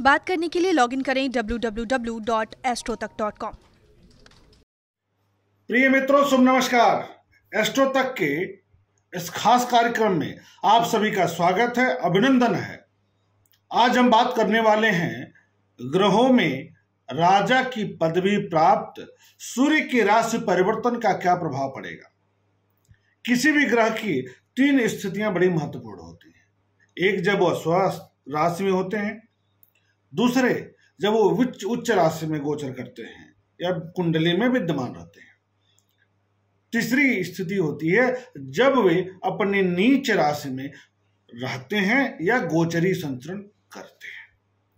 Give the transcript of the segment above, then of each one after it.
बात करने के लिए लॉगिन करें www.astrotak.com। प्रिय मित्रों, शुभ नमस्कार। एस्ट्रो तक के इस खास कार्यक्रम में आप सभी का स्वागत है, अभिनंदन है। आज हम बात करने वाले हैं ग्रहों में राजा की पदवी प्राप्त सूर्य की राशि परिवर्तन का क्या प्रभाव पड़ेगा। किसी भी ग्रह की तीन स्थितियां बड़ी महत्वपूर्ण होती हैं। एक, जब वो स्वस्थ राशि में होते हैं। दूसरे, जब वो उच्च राशि में गोचर करते हैं या कुंडली में विद्यमान रहते हैं। तीसरी स्थिति होती है जब वे अपने नीच राशि में रहते हैं या गोचरी संचरण करते हैं।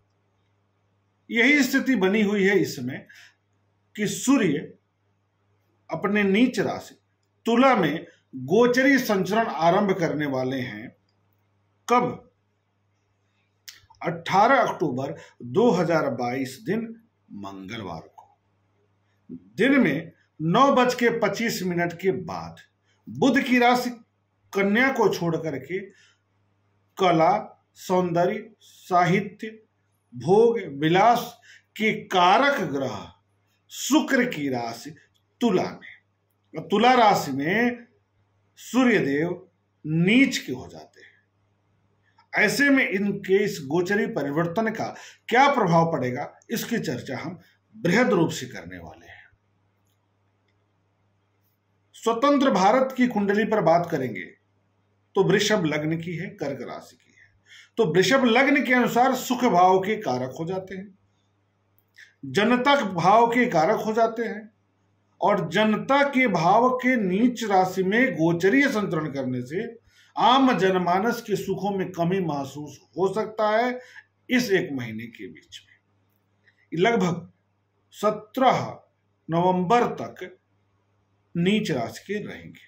यही स्थिति बनी हुई है इसमें कि सूर्य अपने नीच राशि तुला में गोचरी संचरण आरंभ करने वाले हैं। कब? 18 अक्टूबर 2022 दिन मंगलवार को दिन में 9:25 के बाद बुध की राशि कन्या को छोड़ करके कला, सौंदर्य, साहित्य, भोग, विलास के कारक ग्रह शुक्र की राशि तुला में, तुला राशि में सूर्यदेव नीच के हो जाते हैं। ऐसे में इनके इस गोचरी परिवर्तन का क्या प्रभाव पड़ेगा, इसकी चर्चा हम बृहद रूप से करने वाले हैं। स्वतंत्र भारत की कुंडली पर बात करेंगे तो वृषभ लग्न की है, कर्क राशि की है। तो वृषभ लग्न के अनुसार सुख भाव के कारक हो जाते हैं, जनता भाव के कारक हो जाते हैं, और जनता के भाव के नीच राशि में गोचरीय संचरण करने से आम जनमानस के सुखों में कमी महसूस हो सकता है। इस एक महीने के बीच में लगभग 17 नवंबर तक नीच राशि के रहेंगे।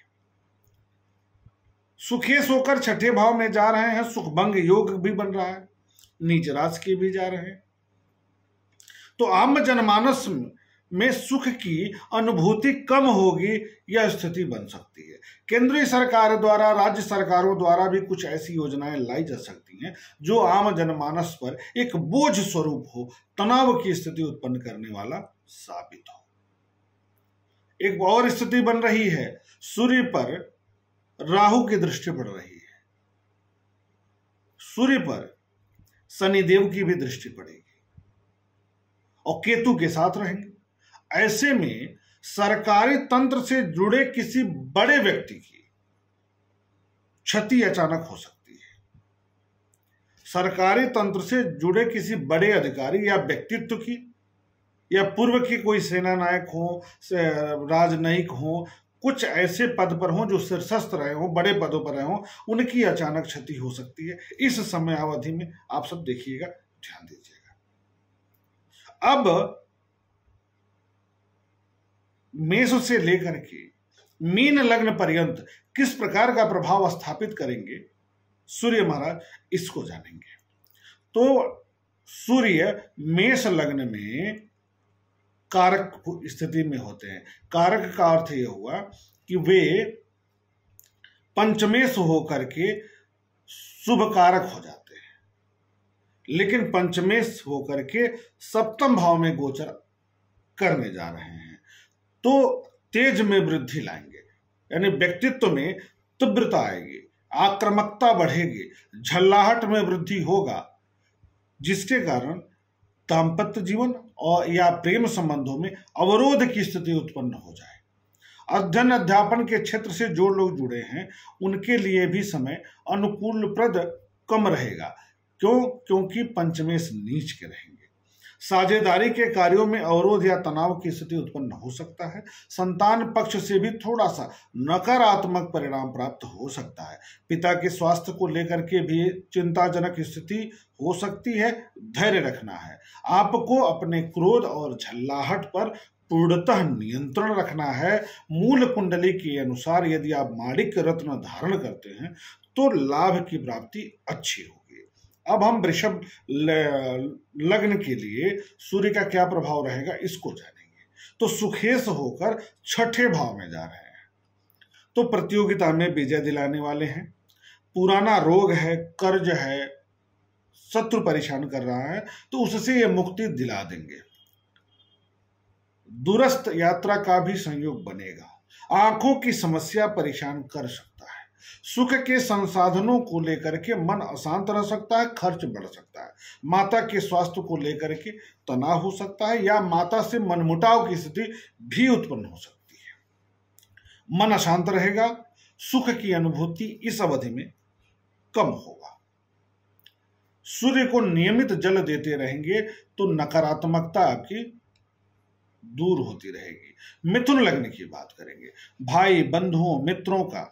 सुखेश होकर छठे भाव में जा रहे हैं, सुख भंग योग भी बन रहा है, नीच राशि के भी जा रहे हैं। तो आम जनमानस में सुख की अनुभूति कम होगी, यह स्थिति बन सकती है। केंद्रीय सरकार द्वारा, राज्य सरकारों द्वारा भी कुछ ऐसी योजनाएं लाई जा सकती हैं जो आम जनमानस पर एक बोझ स्वरूप हो, तनाव की स्थिति उत्पन्न करने वाला साबित हो। एक और स्थिति बन रही है, सूर्य पर राहु की दृष्टि पड़ रही है, सूर्य पर शनिदेव की भी दृष्टि पड़ेगी और केतु के साथ रहेंगे। ऐसे में सरकारी तंत्र से जुड़े किसी बड़े व्यक्ति की क्षति अचानक हो सकती है। सरकारी तंत्र से जुड़े किसी बड़े अधिकारी या व्यक्तित्व की, या पूर्व के कोई सेना नायक हो, राजनयिक हो, कुछ ऐसे पद पर हो जो शीर्षस्थ रहे हो, बड़े पदों पर रहे हो, उनकी अचानक क्षति हो सकती है। इस समय अवधि में आप सब देखिएगा, ध्यान दीजिएगा। अब मेष से लेकर के मीन लग्न पर्यंत किस प्रकार का प्रभाव स्थापित करेंगे सूर्य महाराज, इसको जानेंगे। तो सूर्य मेष लग्न में कारक स्थिति में होते हैं। कारक का अर्थ यह हुआ कि वे पंचमेश होकर के शुभ कारक हो जाते हैं, लेकिन पंचमेश होकर के सप्तम भाव में गोचर करने जा रहे हैं तो तेज में वृद्धि लाएंगे, यानी व्यक्तित्व में तीव्रता आएगी, आक्रामकता बढ़ेगी, झल्लाहट में वृद्धि होगा, जिसके कारण दाम्पत्य जीवन और या प्रेम संबंधों में अवरोध की स्थिति उत्पन्न हो जाए। अध्ययन अध्यापन के क्षेत्र से जो लोग जुड़े हैं उनके लिए भी समय अनुकूलप्रद कम रहेगा। क्योंकि पंचमेश नीच के रहेंगे। साझेदारी के कार्यों में अवरोध या तनाव की स्थिति उत्पन्न हो सकता है। संतान पक्ष से भी थोड़ा सा नकारात्मक परिणाम प्राप्त हो सकता है। पिता के स्वास्थ्य को लेकर के भी चिंताजनक स्थिति हो सकती है। धैर्य रखना है। आपको अपने क्रोध और झल्लाहट पर पूर्णतः नियंत्रण रखना है। मूल कुंडली के अनुसार यदि आप माणिक्य रत्न धारण करते हैं तो लाभ की प्राप्ति अच्छी होगी। अब हम वृषभ लग्न के लिए सूर्य का क्या प्रभाव रहेगा इसको जानेंगे। तो सुखेश होकर छठे भाव में जा रहे हैं तो प्रतियोगिता में विजय दिलाने वाले हैं। पुराना रोग है, कर्ज है, शत्रु परेशान कर रहा है तो उससे ये मुक्ति दिला देंगे। दूरस्थ यात्रा का भी संयोग बनेगा। आंखों की समस्या परेशान कर सकता है। सुख के संसाधनों को लेकर के मन अशांत रह सकता है, खर्च बढ़ सकता है। माता के स्वास्थ्य को लेकर के तनाव हो सकता है या माता से मनमुटाव की स्थिति भी उत्पन्न हो सकती है। मन अशांत रहेगा, सुख की अनुभूति इस अवधि में कम होगा। सूर्य को नियमित जल देते रहेंगे तो नकारात्मकता आपकी दूर होती रहेगी। मिथुन लग्न की बात करेंगे, भाई बंधुओं मित्रों का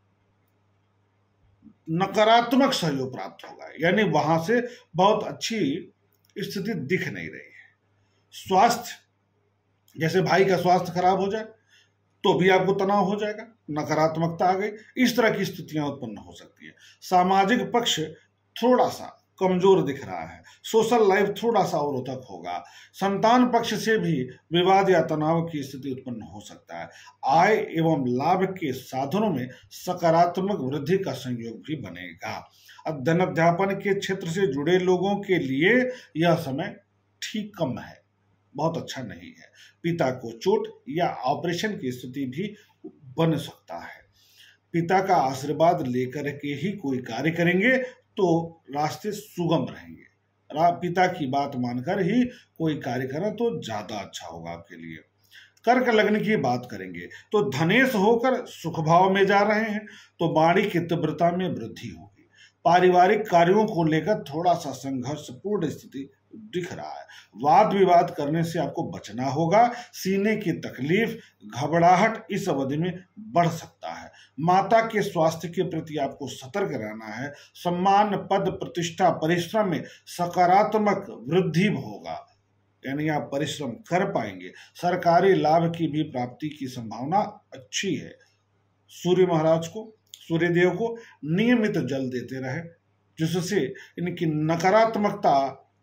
नकारात्मक सहयोग प्राप्त होगा, यानी वहां से बहुत अच्छी स्थिति दिख नहीं रही है। स्वास्थ्य, जैसे भाई का स्वास्थ्य खराब हो जाए तो भी आपको तनाव हो जाएगा, नकारात्मकता आ गई, इस तरह की स्थितियां उत्पन्न हो सकती है। सामाजिक पक्ष थोड़ा सा कमजोर दिख रहा है, सोशल लाइफ थोड़ा सा अवरोधक होगा। संतान पक्ष से भी विवाद या तनाव की स्थिति उत्पन्न हो सकता है। आय एवं लाभ के साधनों में सकारात्मक वृद्धि का संयोग भी बनेगा। अध्ययन अध्यापन के क्षेत्र से जुड़े लोगों के लिए यह समय ठीक कम है, बहुत अच्छा नहीं है। पिता को चोट या ऑपरेशन की स्थिति भी बन सकता है। पिता का आशीर्वाद लेकर के ही कोई कार्य करेंगे तो रास्ते सुगम रहेंगे। पिता की बात मानकर ही कोई कार्य करें तो ज्यादा अच्छा होगा आपके लिए। कर्क लग्न की बात करेंगे तो धनेश होकर सुख भाव में जा रहे हैं तो वाणी की तीव्रता में वृद्धि होगी। पारिवारिक कार्यों को लेकर थोड़ा सा संघर्षपूर्ण स्थिति दिख रहा है। वाद विवाद करने से आपको बचना होगा। सीने की तकलीफ, घबराहट इस अवधि में बढ़ सकता है। माता के स्वास्थ्य के प्रति आपको सतर्क रहना है। सम्मान, पद, प्रतिष्ठा, परिश्रम में सकारात्मक वृद्धि होगा, यानी आप परिश्रम कर पाएंगे। सरकारी लाभ की भी प्राप्ति की संभावना अच्छी है। सूर्य महाराज को, सूर्य देव को नियमित जल देते रहे, जिससे इनकी नकारात्मकता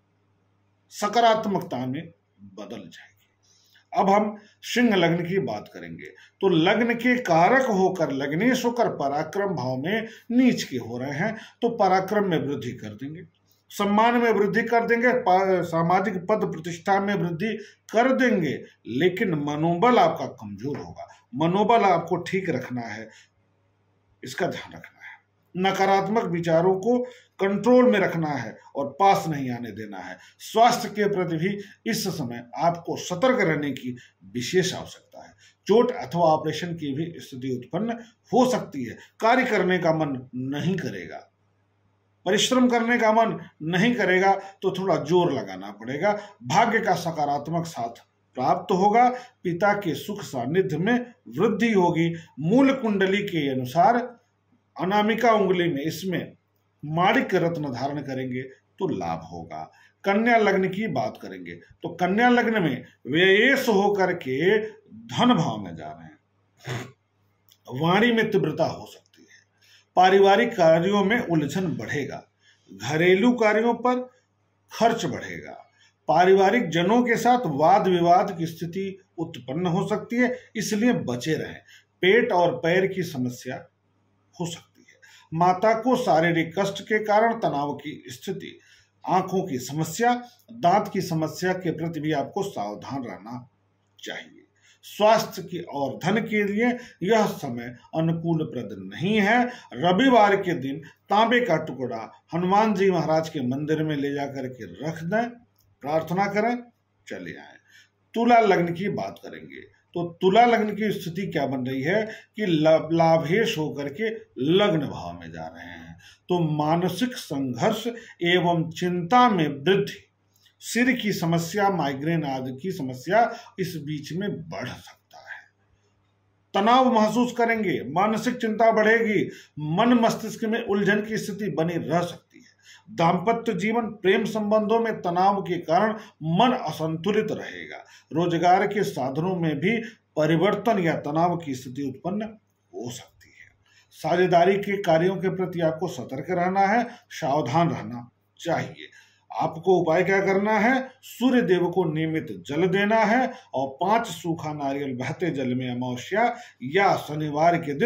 सकारात्मकता में बदल जाएगी। अब हम सिंह लग्न की बात करेंगे तो लग्न के कारक होकर लग्नेश होकर पराक्रम भाव में नीच के हो रहे हैं तो पराक्रम में वृद्धि कर देंगे, सम्मान में वृद्धि कर देंगे, सामाजिक पद प्रतिष्ठा में वृद्धि कर देंगे, लेकिन मनोबल आपका कमजोर होगा। मनोबल आपको ठीक रखना है, इसका ध्यान रखना है। नकारात्मक विचारों को कंट्रोल में रखना है और पास नहीं आने देना है। स्वास्थ्य के प्रति भी इस समय आपको सतर्क रहने की विशेष आवश्यकता है। चोट अथवा ऑपरेशन की भी स्थिति उत्पन्न हो सकती है। कार्य करने का मन नहीं करेगा, परिश्रम करने का मन नहीं करेगा तो थोड़ा जोर लगाना पड़ेगा। भाग्य का सकारात्मक साथ प्राप्त होगा। पिता के सुख सानिध्य में वृद्धि होगी। मूल कुंडली के अनुसार अनामिका उंगली में इसमें माणिक रत्न धारण करेंगे तो लाभ होगा। कन्या लग्न की बात करेंगे तो कन्या लग्न में व्ययेश होकर के धन भाव में जा रहे हैं। वाणी में तीव्रता हो सकती है। पारिवारिक कार्यों में उलझन बढ़ेगा। घरेलू कार्यों पर खर्च बढ़ेगा। पारिवारिक जनों के साथ वाद विवाद की स्थिति उत्पन्न हो सकती है, इसलिए बचे रहें। पेट और पैर की समस्या हो सकती है। माता को शारीरिक कष्ट के कारण तनाव की स्थिति, आंखों की समस्या, दांत की समस्या के प्रति भी आपको सावधान रहना चाहिए। स्वास्थ्य की और धन के लिए यह समय अनुकूलप्रद नहीं है। रविवार के दिन तांबे का टुकड़ा हनुमान जी महाराज के मंदिर में ले जाकर के रख दें, प्रार्थना करें, चले आए। तुला लग्न की बात करेंगे तो तुला लग्न की स्थिति क्या बन रही है कि लाभेश होकर के लग्न भाव में जा रहे हैं तो मानसिक संघर्ष एवं चिंता में वृद्धि, सिर की समस्या, माइग्रेन आदि की समस्या इस बीच में बढ़ सकता है। तनाव महसूस करेंगे, मानसिक चिंता बढ़ेगी, मन मस्तिष्क में उलझन की स्थिति बनी रह सकती है। दाम्पत्य जीवन, प्रेम संबंधों में तनाव के कारण मन असंतुलित रहेगा। रोजगार के साधनों में भी परिवर्तन या तनाव की स्थिति उत्पन्न हो सकती है। साझेदारी के कार्यों के प्रति आपको सतर्क रहना है, सावधान रहना चाहिए। आपको उपाय क्या करना है? सूर्य देव को नियमित जल देना है और 5 सूखा नारियल बहते जल में अमावस्या या शनिवार के दिन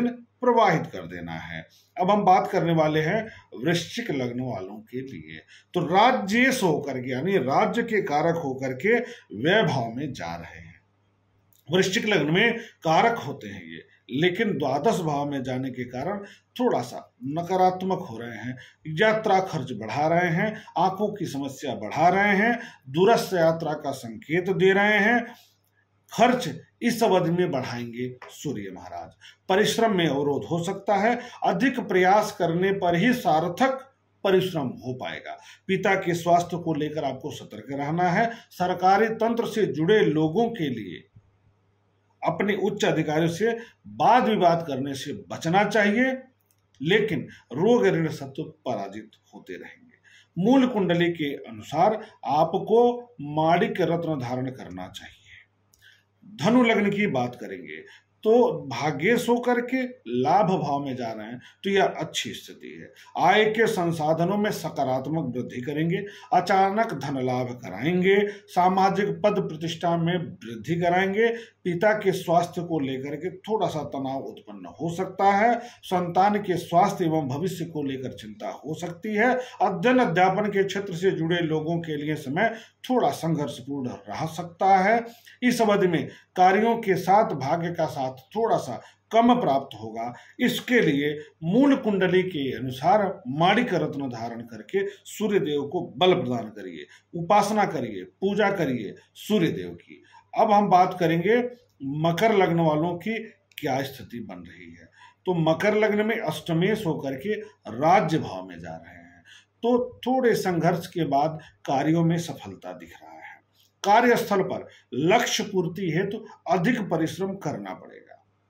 प्रवाहित कर देना है। अब हम बात करने वाले हैं वृश्चिक लग्न वालों के लिए। तो राज्येश होकर के यानी राज्य के कारक होकर के व्यय भाव में जा रहे हैं। वृश्चिक लग्न में कारक होते हैं ये, लेकिन द्वादश भाव में जाने के कारण थोड़ा सा नकारात्मक हो रहे हैं। यात्रा खर्च बढ़ा रहे हैं, आंखों की समस्या बढ़ा रहे हैं, दूरस्थ यात्रा का संकेत दे रहे हैं। खर्च इस अवधि में बढ़ाएंगे सूर्य महाराज। परिश्रम में अवरोध हो सकता है, अधिक प्रयास करने पर ही सार्थक परिश्रम हो पाएगा। पिता के स्वास्थ्य को लेकर आपको सतर्क रहना है। सरकारी तंत्र से जुड़े लोगों के लिए अपने उच्च अधिकारियों से वाद विवाद करने से बचना चाहिए, लेकिन रोग ऋण सत्व पराजित होते रहेंगे। मूल कुंडली के अनुसार आपको माणिक्य रत्न धारण करना चाहिए। धनु लग्न की बात करेंगे तो भाग्येश होकर के लाभ भाव में जा रहे हैं, तो यह अच्छी स्थिति है। आय के संसाधनों में सकारात्मक वृद्धि करेंगे, अचानक धन लाभ कराएंगे, सामाजिक पद प्रतिष्ठा में वृद्धि कराएंगे। पिता के स्वास्थ्य को लेकर के थोड़ा सा तनाव उत्पन्न हो सकता है। संतान के स्वास्थ्य एवं भविष्य को लेकर चिंता हो सकती है। अध्ययन अध्यापन के क्षेत्र से जुड़े लोगों के लिए समय थोड़ा संघर्षपूर्ण रह सकता है। इस अवधि में कार्यों के साथ भाग्य का साथ थोड़ा सा कम प्राप्त होगा। इसके लिए मूल कुंडली के अनुसार माणिक्य रत्न धारण करके सूर्य देव को बल प्रदान करिए, उपासना करिए, पूजा करिए सूर्य देव की। अब हम बात करेंगे मकर लग्न वालों की क्या स्थिति बन रही है। तो मकर लग्न में अष्टमेश होकर के राज्य भाव में जा रहे हैं, तो थोड़े संघर्ष के बाद कार्यों में सफलता दिख रहा है। कार्यस्थल पर लक्ष्य पूर्ति हेतु अधिक परिश्रम करना पड़ेगा।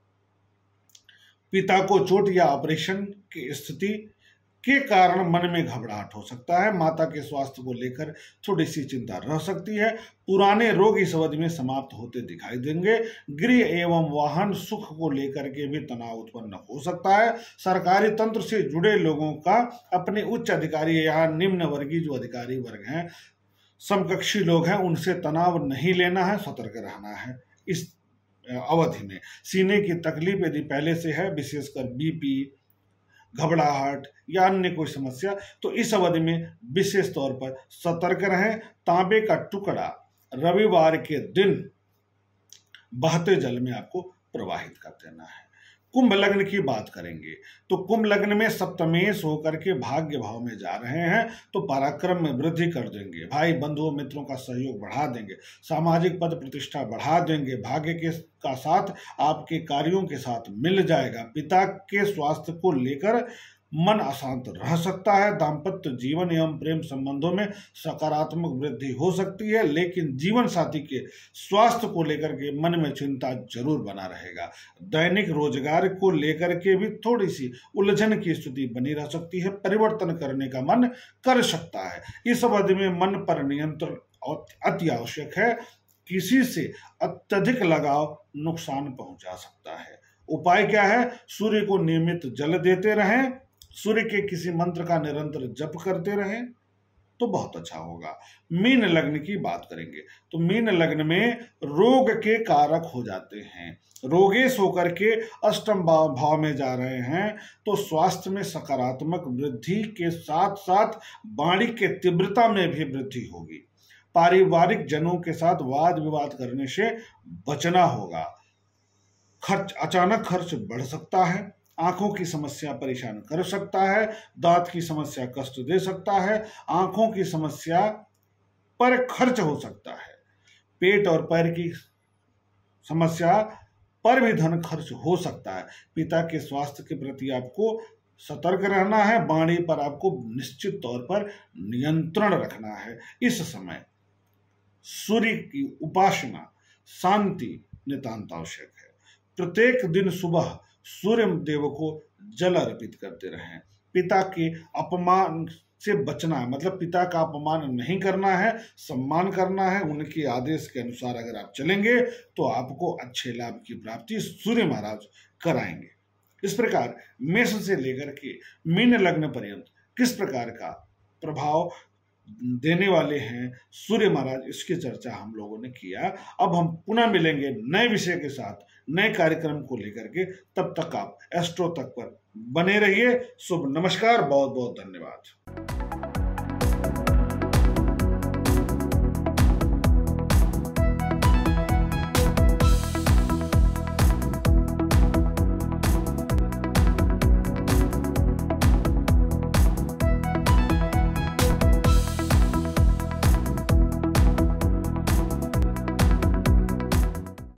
पिता को चोट या ऑपरेशन की स्थिति के कारण मन में घबराहट हो सकता है। माता के स्वास्थ्य को लेकर थोड़ी सी चिंता रह सकती है। पुराने रोग इस अवधि में समाप्त होते दिखाई देंगे। गृह एवं वाहन सुख को लेकर के भी तनाव उत्पन्न हो सकता है। सरकारी तंत्र से जुड़े लोगों का अपने उच्च अधिकारी या निम्न वर्गीय जो अधिकारी वर्ग हैं, समकक्षी लोग हैं, उनसे तनाव नहीं लेना है, सतर्क रहना है। इस अवधि में सीने की तकलीफ यदि पहले से है, विशेषकर बीपी, घबराहट या अन्य कोई समस्या, तो इस अवधि में विशेष तौर पर सतर्क रहें। तांबे का टुकड़ा रविवार के दिन बहते जल में आपको प्रवाहित कर देना है। कुंभ लग्न की बात करेंगे तो कुंभ लग्न में सप्तमेश होकर के भाग्य भाव में जा रहे हैं, तो पराक्रम में वृद्धि कर देंगे। भाई बंधुओं मित्रों का सहयोग बढ़ा देंगे, सामाजिक पद प्रतिष्ठा बढ़ा देंगे। भाग्य के का साथ आपके कार्यों के साथ मिल जाएगा। पिता के स्वास्थ्य को लेकर मन अशांत रह सकता है। दाम्पत्य जीवन एवं प्रेम संबंधों में सकारात्मक वृद्धि हो सकती है, लेकिन जीवन साथी के स्वास्थ्य को लेकर के मन में चिंता जरूर बना रहेगा। दैनिक रोजगार को लेकर के भी थोड़ी सी उलझन की स्थिति बनी रह सकती है। परिवर्तन करने का मन कर सकता है। इस अवधि में मन पर नियंत्रण अति आवश्यक है। किसी से अत्यधिक लगाव नुकसान पहुंचा सकता है। उपाय क्या है? सूर्य को नियमित जल देते रहें, सूर्य के किसी मंत्र का निरंतर जप करते रहें तो बहुत अच्छा होगा। मीन लग्न की बात करेंगे तो मीन लग्न में रोग के कारक हो जाते हैं। रोगेश होकर के अष्टम भाव में जा रहे हैं, तो स्वास्थ्य में सकारात्मक वृद्धि के साथ साथ वाणी के तीव्रता में भी वृद्धि होगी। पारिवारिक जनों के साथ वाद विवाद करने से बचना होगा। अचानक खर्च बढ़ सकता है। आंखों की समस्या परेशान कर सकता है। दांत की समस्या कष्ट दे सकता है। आंखों की समस्या पर खर्च हो सकता है। पेट और पैर की समस्या पर भी धन खर्च हो सकता है। पिता के स्वास्थ्य के प्रति आपको सतर्क रहना है। वाणी पर आपको निश्चित तौर पर नियंत्रण रखना है। इस समय सूर्य की उपासना, शांति नितांत आवश्यक है। प्रत्येक दिन सुबह सूर्य देव को जल अर्पित करते रहें। पिता के अपमान से बचना है, मतलब पिता का अपमान नहीं करना है, सम्मान करना है। उनके आदेश के अनुसार अगर आप चलेंगे तो आपको अच्छे लाभ की प्राप्ति सूर्य महाराज कराएंगे। इस प्रकार मेष से लेकर के मीन लग्न पर्यंत किस प्रकार का प्रभाव देने वाले हैं सूर्य महाराज, इसकी चर्चा हम लोगों ने किया। अब हम पुनः मिलेंगे नए विषय के साथ नए कार्यक्रम को लेकर के। तब तक आप एस्ट्रो तक पर बने रहिए। शुभ नमस्कार, बहुत बहुत धन्यवाद।